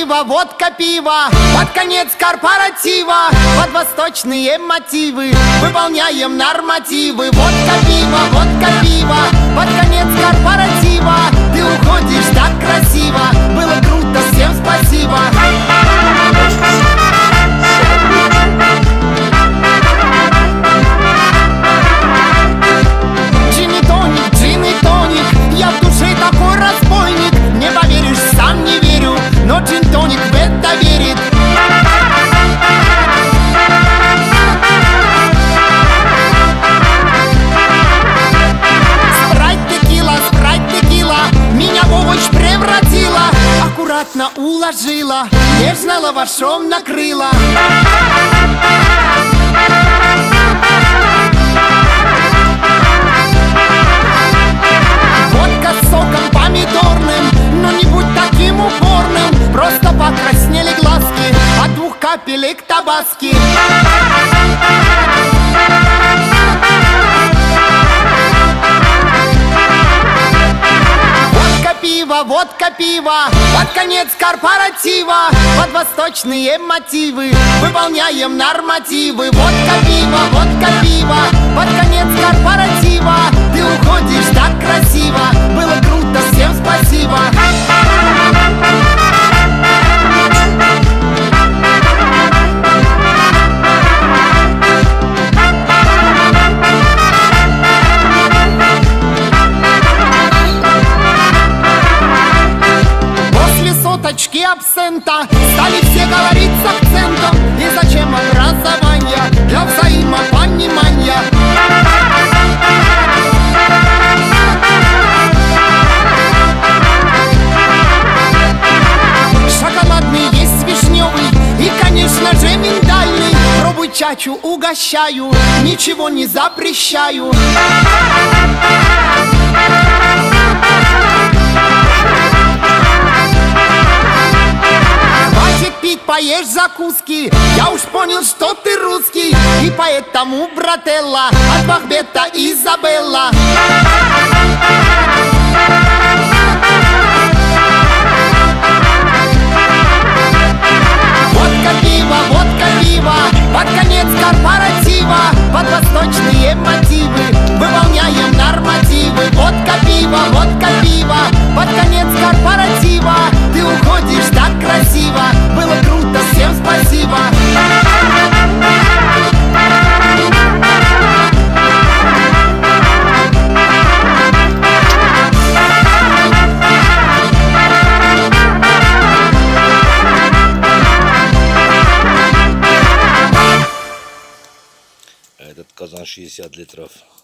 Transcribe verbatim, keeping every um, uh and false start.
пиво, водка, пиво. Под конец корпоратива, под восточные мотивы выполняем нормативы. Водка, пиво, водка, пиво. Под конец корпоратива ты уходишь так красиво. Было круто, всем спасибо. Джин-и-тоник, джин-и-тоник, я в душе такой разбойник. Не поверишь, сам не верю, но джин-тоник в это верит. Спрайт, текила, спрайт, текила меня в овощ превратила. Аккуратно уложила, нежно лавашом накрыла. Водка с соком помидорным, но не будь таким упорным. Просто покраснели глазки от двух капелек табаски. Водка, пиво, водка, пиво. Под конец корпоратива, под восточные мотивы выполняем нормативы. Водка, пиво, водка, пиво. Под конец корпоратива ты уходишь так красиво. Было круто, всем спасибо. Соточки абсента стали все говорить с акцентом. И зачем образование для взаимопонимания? Шоколадный есть вишневый и, конечно же, миндальный. Пробуй чачу, угощаю, ничего не запрещаю. Пить, поешь закуски. Я уж понял, что ты русский, и поэтому, брателла, от Махбета Изабелла. Водка, пиво, водка, пиво. Под конец корпоратива, под восточные мотивы выполняем нормативы. Водка, пиво, водка, пиво. Под конец корпоратива ты уходишь так красиво. Было круто, всем спасибо. Этот казан шестьдесят литров.